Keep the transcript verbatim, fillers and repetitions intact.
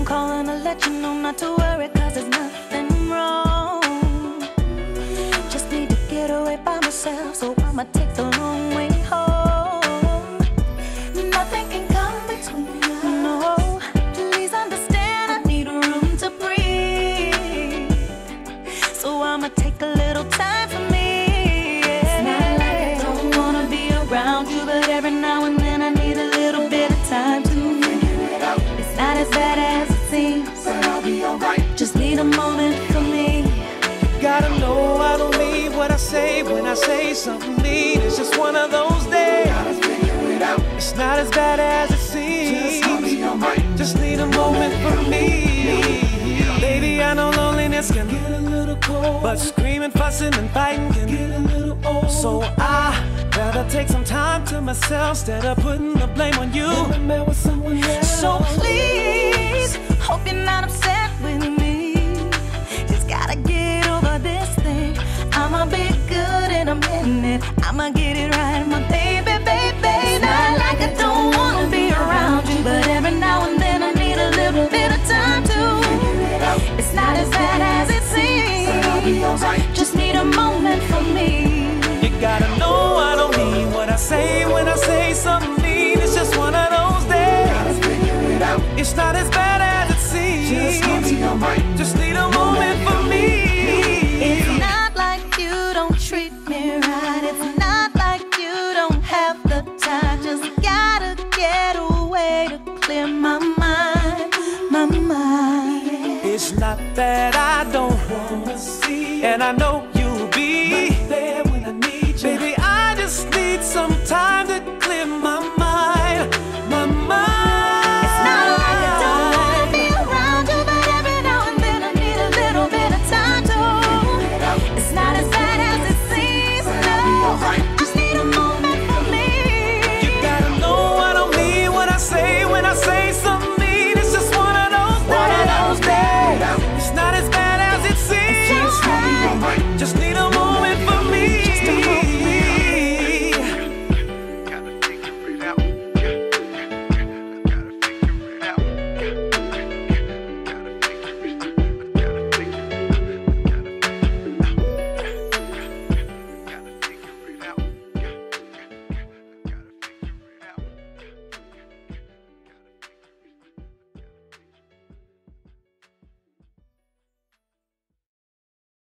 calling to let you know not to worry, cause there's nothing wrong. Just need to get away by myself, so I'ma take the long way home. Nothing can come between us. No, please understand, I need room to breathe. So I'ma take a little time for me. Yeah. It's not like I don't wanna be around you, but every now and then I need a little bit of time to figure it out. It's not as bad as it seems, but I'll be alright. Just need a moment for me. You gotta know I don't mean what I say when I say something mean. It's just one of those days. Gotta figure it out. It's not as bad as it seems. Just, be alright. Just need a moment for me. Baby, I know loneliness can get a little cold, but screaming, fussing, and fighting can get a little old. So I rather take some time to myself instead of putting the blame on you. With someone else. So please, hope you're not upset with me. Just gotta get over this thing. I'ma be good in a minute. I'ma get it right, my baby, baby. Not like I don't wanna be around you, but every now and then I need a little bit of time to figure it out. It's not as bad as it seems. I'll be alright. Just need a moment for me. You gotta know I don't mean what I say when I say something mean. It's just one of those days. Gotta figure it out. It's not as bad as it seems. Just, be alright. Just need a moment for me. It's not like you don't treat me right. It's not like you don't have the time. Just gotta get away to clear my mind, my mind. It's not that I don't wanna see, and I know you'll be right there when I need you. Baby, I just need some time to clear my